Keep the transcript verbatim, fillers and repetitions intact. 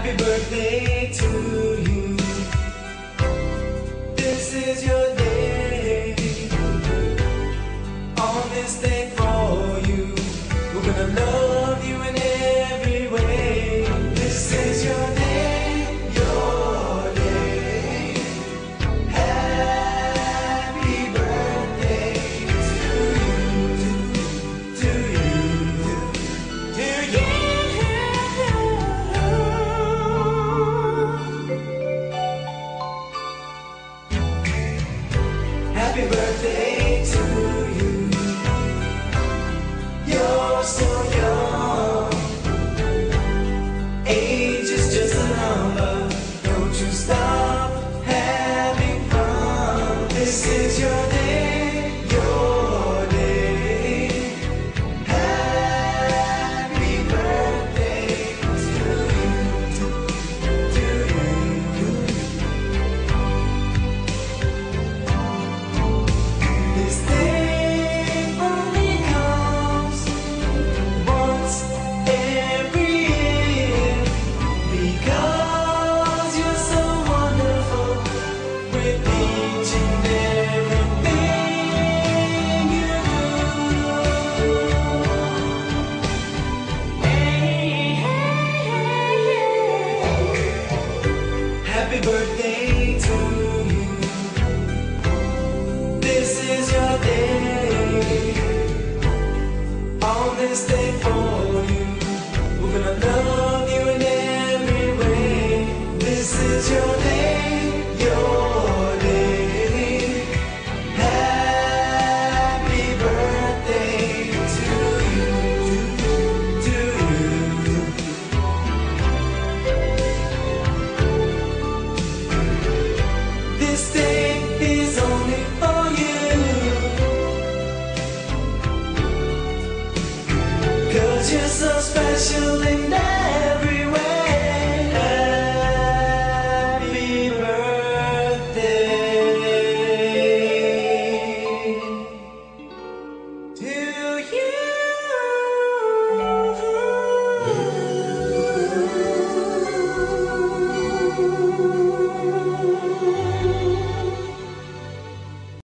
Happy birthday to you. This is your day. On this day for you, we're gonna love you in every way. This is your day, your day. Happy birthday to you, to you, to you. Happy birthday to you. You're so young. Age is just a number. Don't you stop having fun. This is your day, your day. Happy birthday to you, to you. This day only comes once every year, because you're so wonderful with each and everything you do. Hey, hey, hey. Happy birthday to you. This is your day. On this day for you, we're gonna love you in every way. This is your day, your day. Happy birthday to you, to you. This day is only for you, 'cause you're so special and I